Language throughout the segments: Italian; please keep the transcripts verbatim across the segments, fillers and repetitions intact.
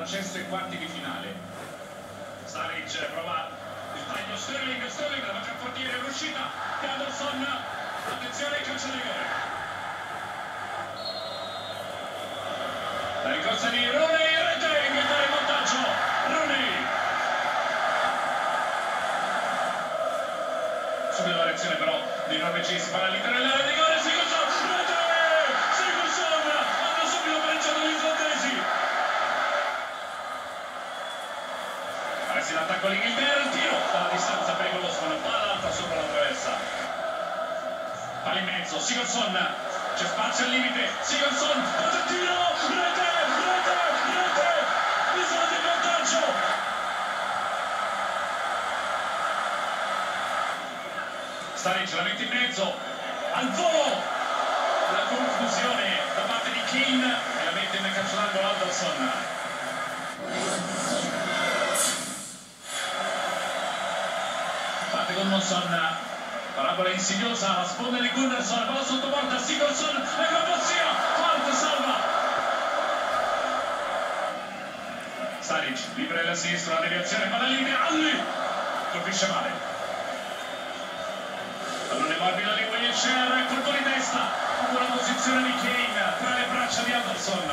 all'accesso ai quarti di finale. Saric prova il taglio, Sterling, Sterling davanti al portiere, l'uscita di Anderson, attenzione al calcio di rigore. La ricorsa di Rooney, rete, Inghilterra in vantaggio, Rooney. Subito la reazione però dei norvegesi, palla all'interno dell'area di rigore, Sigurdsson, rete, Sigurdsson, hanno subito pareggiato gli islandesi. Presi l'attacco l'Inghilterra, il tiro dalla distanza pericolosa, una palla alta sopra la traversa. Palla in mezzo, Sigurdsson, c'è spazio al limite, Sigurdsson, passa il tiro, rete, rete, rete, l'Islanda in vantaggio. Saric la mette in mezzo, al volo, la confusione da parte di Kane e la mette nel calcio d'angolo Anderson. Parte Gunnarsson, parabola insidiosa, la sponda di Gunnarsson, palla sotto porta, Sigurdsson, la Croazia, Hart salva. Saric, libera della sinistra, la deviazione, palla in linea, Alli, colpisce male. Pallone morbido di Wilshere, colpo di testa, buona posizione di Kane, tra le braccia di Anderson.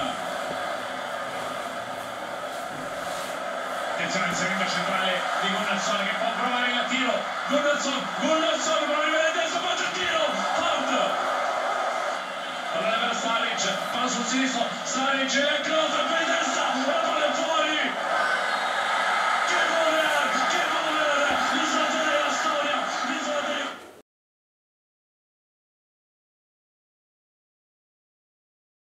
Attenzione all'inserimento centrale di Gunnarsson che può provare il tiro, Gunnarsson, Gunnarsson, prova a rivedere testa, faccia il tiro, Hart. Pallone per Saric, palla sul sinistro, Saric, e cross, per testa,